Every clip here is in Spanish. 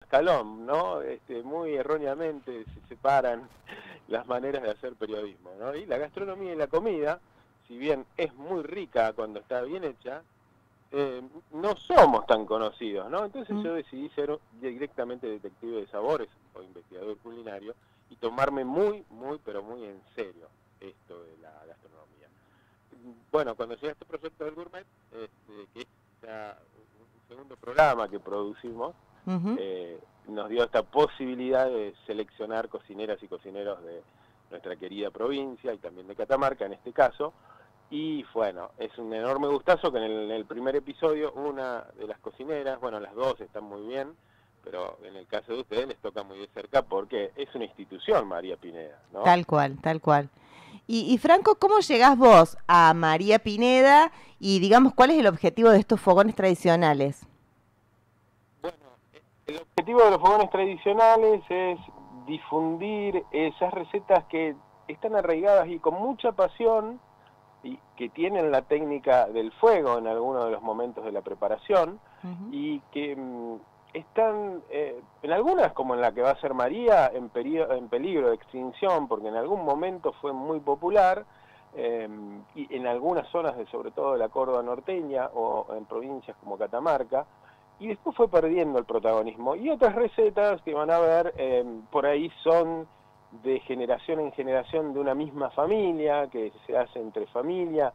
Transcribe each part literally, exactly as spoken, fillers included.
escalón, ¿no? Este, muy erróneamente se separan las maneras de hacer periodismo, ¿no? Y la gastronomía y la comida, si bien es muy rica cuando está bien hecha, eh, no somos tan conocidos, ¿no? Entonces Mm. yo decidí ser directamente detective de sabores o investigador culinario y tomarme muy, muy, pero muy en serio esto de la gastronomía. Bueno, cuando llegué a este proyecto del Gourmet, este, que es ya un segundo programa que producimos, Uh-huh. eh, nos dio esta posibilidad de seleccionar cocineras y cocineros de nuestra querida provincia y también de Catamarca en este caso. Y bueno, es un enorme gustazo que en el, en el primer episodio una de las cocineras, bueno, las dos están muy bien, pero en el caso de ustedes les toca muy de cerca porque es una institución María Pineda, ¿no? Tal cual, tal cual. Y, y Franco, ¿cómo llegás vos a María Pineda y digamos cuál es el objetivo de estos fogones tradicionales? Bueno, el objetivo de los fogones tradicionales es difundir esas recetas que están arraigadas y con mucha pasión y que tienen la técnica del fuego en algunos de los momentos de la preparación Uh-huh. y que mmm, están, eh, en algunas como en la que va a ser María, en, en peligro de extinción porque en algún momento fue muy popular eh, y en algunas zonas de sobre todo de la Córdoba norteña o en provincias como Catamarca, y después fue perdiendo el protagonismo. Y otras recetas que van a ver eh, por ahí son de generación en generación de una misma familia, que se hace entre familia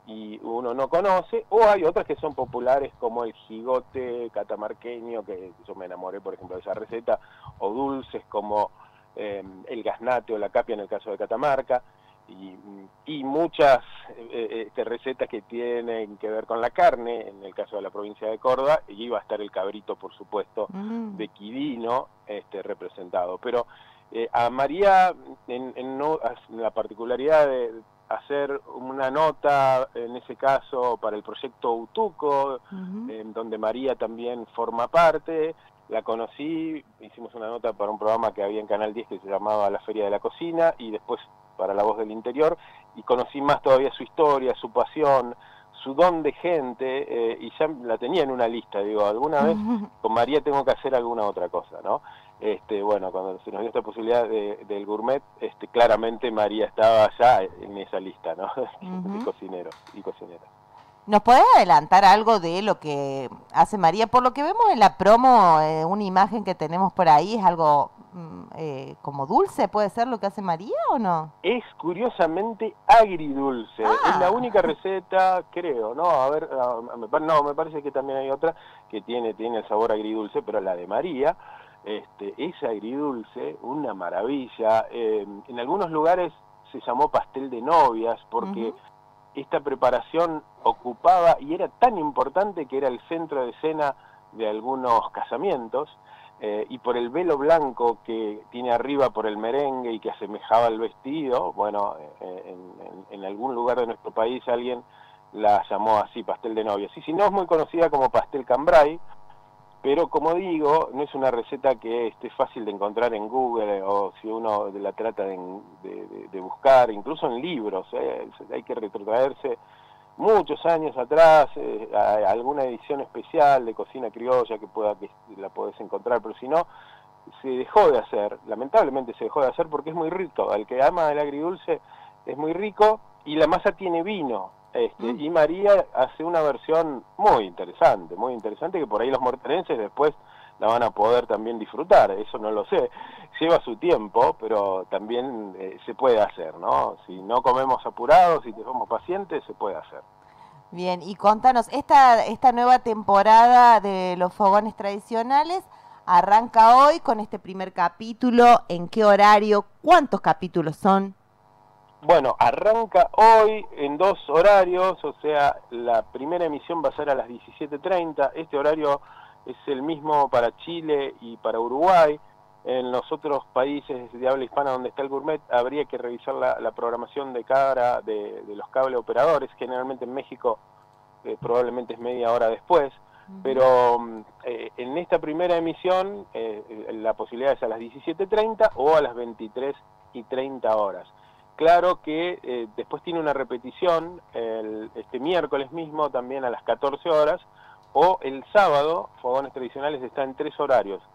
y uno no conoce, o hay otras que son populares como el jigote catamarqueño, que yo me enamoré por ejemplo de esa receta, o dulces como eh, el gaznate o la capia en el caso de Catamarca, y, y muchas eh, este, recetas que tienen que ver con la carne, en el caso de la provincia de Córdoba, y iba a estar el cabrito por supuesto Uh-huh. de Quirino este, representado, pero Eh, a María, en, en, no, en la particularidad de hacer una nota, en ese caso, para el proyecto Utuco, Uh-huh. en donde María también forma parte, la conocí, hicimos una nota para un programa que había en Canal diez que se llamaba La Feria de la Cocina, y después para La Voz del Interior, y conocí más todavía su historia, su pasión, su don de gente, eh, y ya la tenía en una lista, digo, alguna vez Uh-huh. con María tengo que hacer alguna otra cosa, ¿no? Este, bueno, cuando se nos dio esta posibilidad de, del Gourmet, este, claramente María estaba ya en esa lista, ¿no? De Uh-huh. cocineros y cocineras. ¿Nos podés adelantar algo de lo que hace María? Por lo que vemos en la promo, eh, una imagen que tenemos por ahí, ¿es algo mm, eh, como dulce? ¿Puede ser lo que hace María o no? Es curiosamente agridulce, es la Ah. única receta, creo, ¿no? A ver, me, no, me parece que también hay otra que tiene, tiene el sabor agridulce, pero la de María este, es agridulce, una maravilla. Eh, en algunos lugares se llamó pastel de novias porque Uh-huh. esta preparación ocupaba y era tan importante que era el centro de escena de algunos casamientos, eh, y por el velo blanco que tiene arriba por el merengue y que asemejaba el vestido, bueno, eh, en, en, en algún lugar de nuestro país alguien la llamó así, pastel de novias. Y si no, es muy conocida como pastel cambray, pero como digo, no es una receta que esté fácil de encontrar en Google o si uno la trata de, de, de buscar, incluso en libros, ¿eh? Hay que retrotraerse muchos años atrás, eh, a alguna edición especial de cocina criolla que pueda que la podés encontrar, pero si no, se dejó de hacer, lamentablemente se dejó de hacer porque es muy rico, al que ama el agridulce es muy rico y la masa tiene vino, este, Mm. y María hace una versión muy interesante, muy interesante que por ahí los mortarenses después la van a poder también disfrutar, eso no lo sé, lleva su tiempo, pero también eh, se puede hacer, ¿no? Si no comemos apurados y si somos pacientes, se puede hacer. Bien, y contanos, esta, esta nueva temporada de los fogones tradicionales arranca hoy con este primer capítulo. ¿En qué horario? ¿Cuántos capítulos son? Bueno, arranca hoy en dos horarios, o sea, la primera emisión va a ser a las diecisiete treinta, este horario es el mismo para Chile y para Uruguay. En los otros países de habla hispana donde está el Gourmet habría que revisar la, la programación de cada de, de los cable operadores, generalmente en México eh, probablemente es media hora después, Uh-huh. pero eh, en esta primera emisión eh, la posibilidad es a las diecisiete treinta o a las veintitrés y treinta horas. Claro que eh, después tiene una repetición el, este miércoles mismo también a las catorce horas, o el sábado, Fogones Tradicionales está en tres horarios,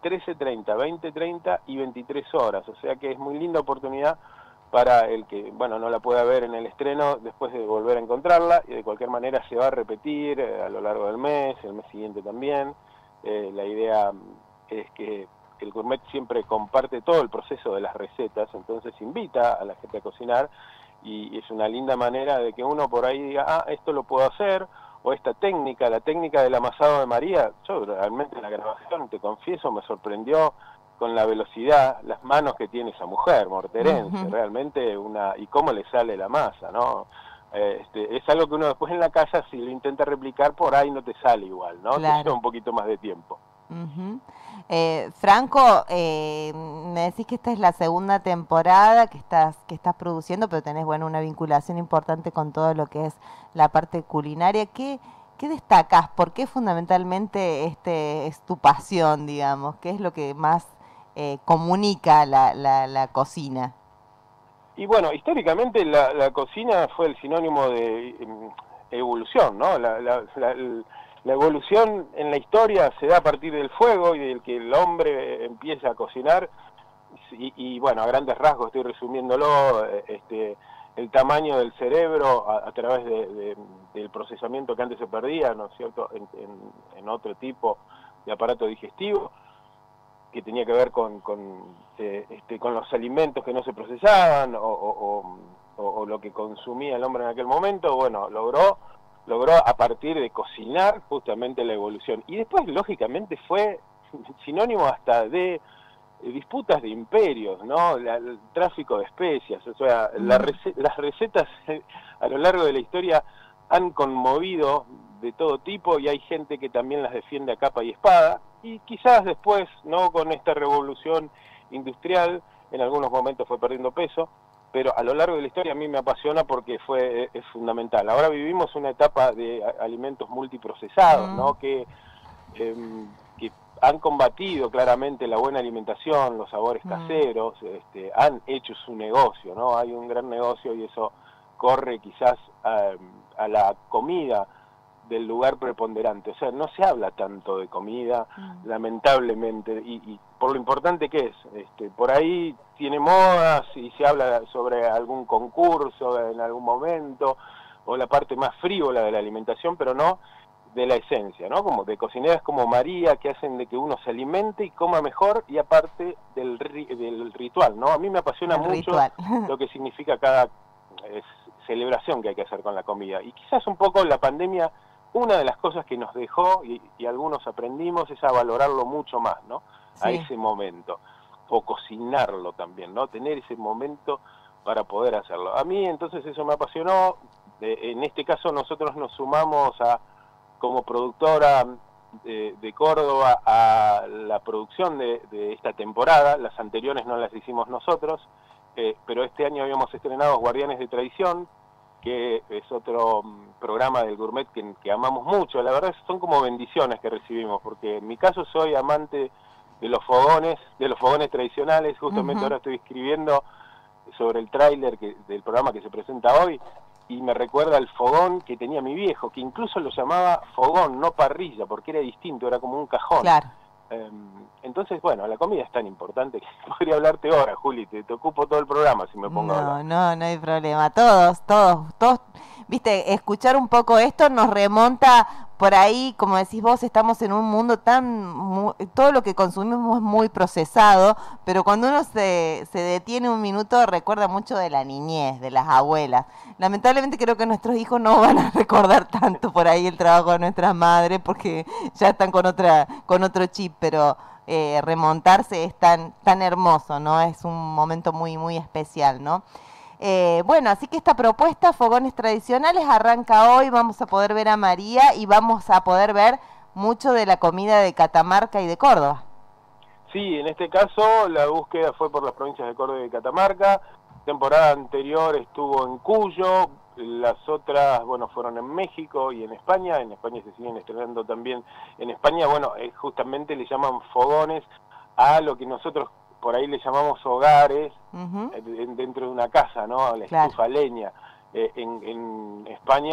trece treinta, veinte treinta y veintitrés horas, o sea que es muy linda oportunidad para el que, bueno, no la pueda ver en el estreno después de volver a encontrarla, y de cualquier manera se va a repetir eh, a lo largo del mes, el mes siguiente también. Eh, la idea es que el Gourmet siempre comparte todo el proceso de las recetas, entonces invita a la gente a cocinar, y es una linda manera de que uno por ahí diga, ah, esto lo puedo hacer, o esta técnica, la técnica del amasado de María. Yo realmente en la grabación, te confieso, me sorprendió con la velocidad, las manos que tiene esa mujer morterense, uh-huh. realmente una, y cómo le sale la masa, ¿no? Eh, este, es algo que uno después en la casa, si lo intenta replicar, por ahí no te sale igual, ¿no? Claro. Te lleva un poquito más de tiempo. Uh-huh. eh, Franco, eh, me decís que esta es la segunda temporada que estás, que estás produciendo, pero tenés, bueno, una vinculación importante con todo lo que es la parte culinaria. ¿Qué, qué destacás? ¿Por qué fundamentalmente este es tu pasión, digamos? ¿Qué es lo que más eh, comunica la, la, la cocina? Y bueno, históricamente la, la cocina fue el sinónimo de eh, evolución, ¿no? La, la, la, la evolución en la historia se da a partir del fuego y del que el hombre empieza a cocinar, y, y bueno, a grandes rasgos estoy resumiéndolo, este, el tamaño del cerebro a, a través de, de, del procesamiento que antes se perdía, ¿no es cierto?, en, en, en otro tipo de aparato digestivo, que tenía que ver con, con, eh, este, con los alimentos que no se procesaban, o, o, o, o lo que consumía el hombre en aquel momento. Bueno, logró, logró a partir de cocinar justamente la evolución. Y después, lógicamente, fue sinónimo hasta de disputas de imperios, ¿no? La, el tráfico de especias, o sea, la rece las recetas a lo largo de la historia han conmovido de todo tipo, y hay gente que también las defiende a capa y espada, y quizás después, no con esta revolución industrial, en algunos momentos fue perdiendo peso, pero a lo largo de la historia a mí me apasiona porque fue es fundamental. Ahora vivimos una etapa de alimentos multiprocesados, mm. ¿no? que, eh, que han combatido claramente la buena alimentación, los sabores mm. caseros, este, han hecho su negocio, ¿no? Hay un gran negocio, y eso corre quizás a, a la comida del lugar preponderante. O sea, no se habla tanto de comida, mm. lamentablemente, y, y por lo importante que es. Este, por ahí tiene modas y se habla sobre algún concurso en algún momento, o la parte más frívola de la alimentación, pero no de la esencia, ¿no? Como de cocineras como María, que hacen de que uno se alimente y coma mejor, y aparte del, del ritual, ¿no? A mí me apasiona El mucho ritual. lo que significa cada eh, celebración que hay que hacer con la comida. Y quizás un poco la pandemia, una de las cosas que nos dejó, y, y algunos aprendimos, es a valorarlo mucho más, ¿no? Sí. A ese momento, o cocinarlo también, ¿no? Tener ese momento para poder hacerlo. A mí entonces eso me apasionó. Eh, en este caso nosotros nos sumamos a, como productora de, de Córdoba, a la producción de, de esta temporada. Las anteriores no las hicimos nosotros, eh, pero este año habíamos estrenado Guardianes de Tradición, que es otro programa del Gourmet que, que amamos mucho. La verdad son como bendiciones que recibimos, porque en mi caso soy amante de los fogones, de los fogones tradicionales. Justamente uh-huh. ahora estoy escribiendo sobre el tráiler del programa que se presenta hoy, y me recuerda al fogón que tenía mi viejo, que incluso lo llamaba fogón, no parrilla, porque era distinto, era como un cajón. Claro. Eh, entonces, bueno, la comida es tan importante que podría hablarte ahora, Juli, te, te ocupo todo el programa si me pongo no, a hablar. No, no hay problema, todos, todos, todos, viste, escuchar un poco esto nos remonta por ahí, como decís vos, estamos en un mundo tan, muy, todo lo que consumimos es muy procesado, pero cuando uno se, se detiene un minuto recuerda mucho de la niñez, de las abuelas. Lamentablemente creo que nuestros hijos no van a recordar tanto por ahí el trabajo de nuestras madres, porque ya están con otra, con otro chip, pero eh, remontarse es tan, tan hermoso, ¿no? Es un momento muy, muy especial, ¿no? Eh, bueno, así que esta propuesta, Fogones Tradicionales, arranca hoy. Vamos a poder ver a María y vamos a poder ver mucho de la comida de Catamarca y de Córdoba. Sí, en este caso la búsqueda fue por las provincias de Córdoba y Catamarca. Temporada anterior estuvo en Cuyo, las otras, bueno, fueron en México y en España. En España se siguen estrenando también. En España, bueno, eh, justamente le llaman fogones a lo que nosotros por ahí le llamamos hogares, uh-huh. dentro de una casa, ¿no? La claro. estufa leña. Eh, en, en España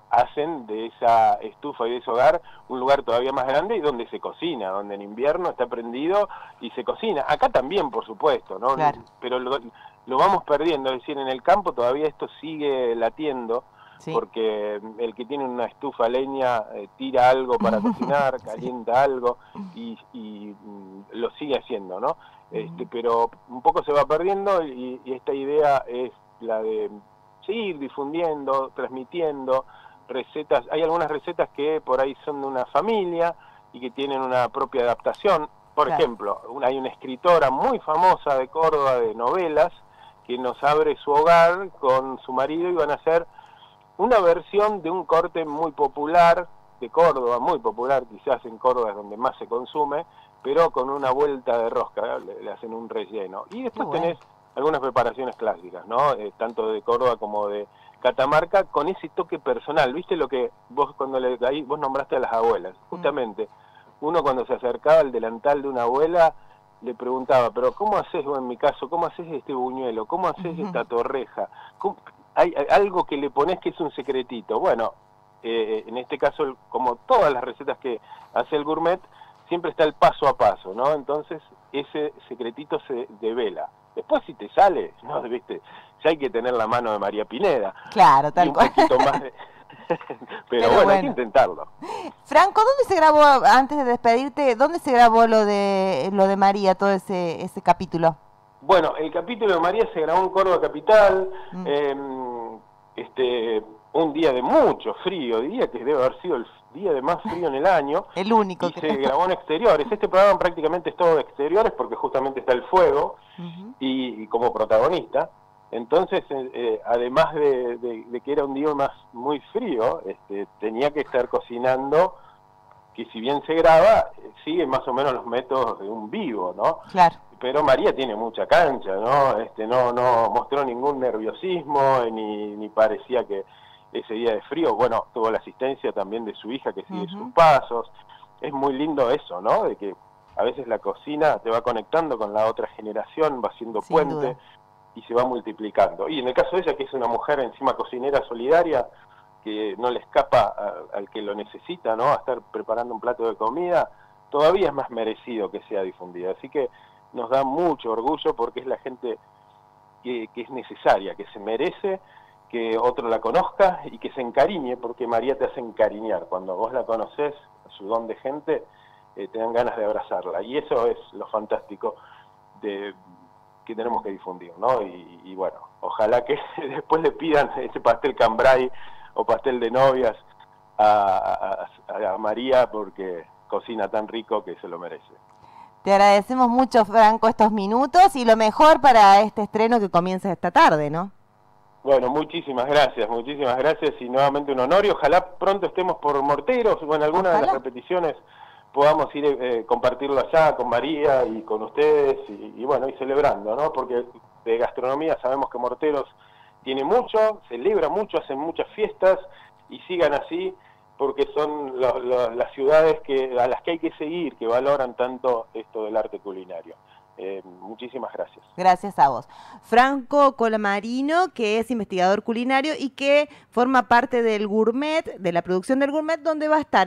hacen de esa estufa y de ese hogar un lugar todavía más grande y donde se cocina, donde en invierno está prendido y se cocina. Acá también, por supuesto, ¿no? Claro. Pero lo, lo vamos perdiendo, es decir, en el campo todavía esto sigue latiendo, sí, porque el que tiene una estufa a leña eh, tira algo para cocinar, calienta sí. algo y, y mm, lo sigue haciendo, ¿no? Este, uh-huh. Pero un poco se va perdiendo y, y esta idea es la de seguir difundiendo, transmitiendo recetas. Hay algunas recetas que por ahí son de una familia y que tienen una propia adaptación. Por claro. ejemplo, una, hay una escritora muy famosa de Córdoba de novelas que nos abre su hogar con su marido y van a hacer una versión de un corte muy popular de Córdoba, muy popular, quizás en Córdoba es donde más se consume, pero con una vuelta de rosca, le, le hacen un relleno. Y después bueno. tenés algunas preparaciones clásicas, ¿no? Eh, tanto de Córdoba como de Catamarca, con ese toque personal. ¿Viste lo que vos cuando le ahí vos nombraste a las abuelas? Justamente, uno cuando se acercaba al delantal de una abuela, le preguntaba, pero ¿cómo haces, o en mi caso, cómo haces este buñuelo? ¿Cómo haces esta torreja? ¿Cómo? Hay, hay algo que le pones que es un secretito. Bueno, eh, en este caso, como todas las recetas que hace el gourmet, siempre está el paso a paso, ¿no? Entonces, ese secretito se devela. Después, si te sale, ¿no? ¿Viste? Ya hay que tener la mano de María Pineda. Claro, tal cual. Un poquito más de... Pero, Pero bueno, bueno, hay que intentarlo. Franco, ¿dónde se grabó, antes de despedirte, dónde se grabó lo de lo de María, todo ese ese capítulo? Bueno, el capítulo de María se grabó en Córdoba Capital, mm. eh, este, un día de mucho frío, diría que debe haber sido el día de más frío en el año. El único. Y que... se grabó en exteriores. Este programa prácticamente es todo de exteriores porque justamente está el fuego uh-huh. y, y como protagonista. Entonces, eh, eh, además de, de, de que era un día más muy frío, este, tenía que estar cocinando, que si bien se graba, eh, sigue más o menos los métodos de un vivo, ¿no? Claro. Pero María tiene mucha cancha, ¿no? Este, no, no mostró ningún nerviosismo, ni, ni parecía que ese día de frío, bueno, tuvo la asistencia también de su hija que sigue uh-huh. sus pasos. Es muy lindo eso, ¿no? De que a veces la cocina te va conectando con la otra generación, va haciendo Sin puente duda. Y se va multiplicando. Y en el caso de ella, que es una mujer encima cocinera solidaria, que no le escapa a, al que lo necesita, ¿no? A estar preparando un plato de comida, todavía es más merecido que sea difundida. Así que nos da mucho orgullo porque es la gente que, que es necesaria, que se merece que otro la conozca y que se encariñe, porque María te hace encariñar. Cuando vos la conocés, su don de gente, eh, te dan ganas de abrazarla. Y eso es lo fantástico de... que tenemos que difundir, ¿no? Y, y bueno, ojalá que después le pidan ese pastel cambray o pastel de novias a, a, a María porque cocina tan rico que se lo merece. Te agradecemos mucho, Franco, estos minutos y lo mejor para este estreno que comienza esta tarde, ¿no? Bueno, muchísimas gracias, muchísimas gracias y nuevamente un honor y ojalá pronto estemos por Morteros o en alguna ojalá. de las repeticiones podamos ir eh, compartirlo allá con María y con ustedes y, y bueno, y celebrando, ¿no? Porque de gastronomía sabemos que Morteros tiene mucho, celebra mucho, hacen muchas fiestas y sigan así porque son lo, lo, las ciudades que a las que hay que seguir, que valoran tanto esto del arte culinario. Eh, muchísimas gracias. Gracias a vos. Franco Colamarino, que es investigador culinario y que forma parte del Gourmet, de la producción del Gourmet, donde va a estar